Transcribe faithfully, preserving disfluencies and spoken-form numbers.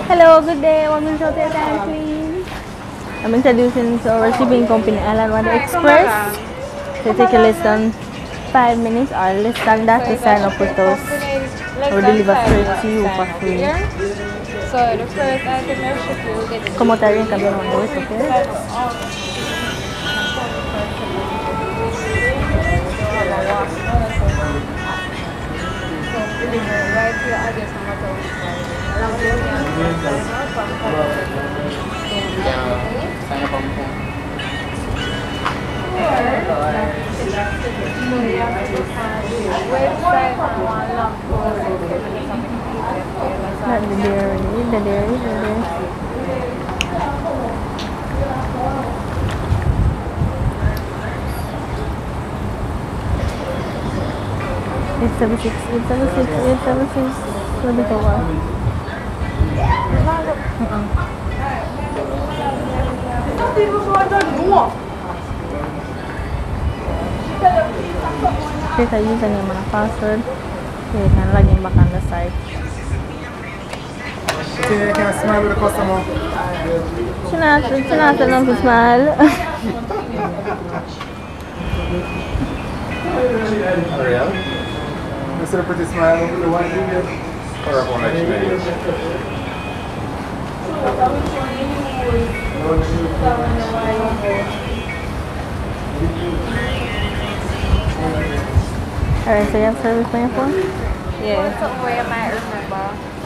Hello, good day. Welcome to Hotel Country. I'm introducing to our shipping company, Island Wonder Express. So take a less than five minutes or less than that to sign up with us. We'll deliver straight to you for free. So the first item I ship you will get it. Come out and come on the way, okay? Right to your address no matter which one. Not the dairy, the dairy, the dairy. eight seven six, eight seven six, eight seven six. Sabi ko ba? Kita using yung mga password. Okay, you can log in back on the site. Can I smile with the customer? Sinasa, sinasa lang to smile. Real? Is there a pretty smile over the one you get? Or a one actually? Alright, so you have service on your phone? Yeah. Where I might remember.